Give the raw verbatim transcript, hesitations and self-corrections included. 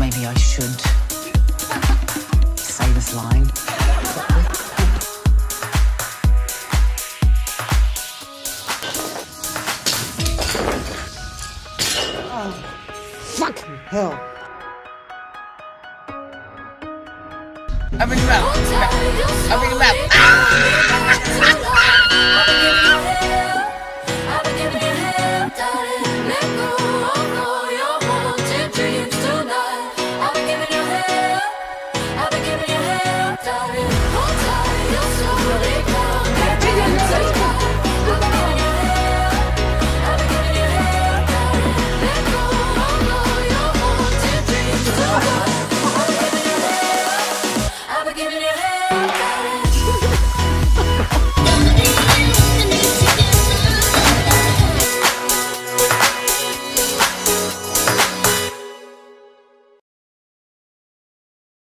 Maybe I should say this line. Oh, fucking hell. Open your mouth. Open your mouth. Ah!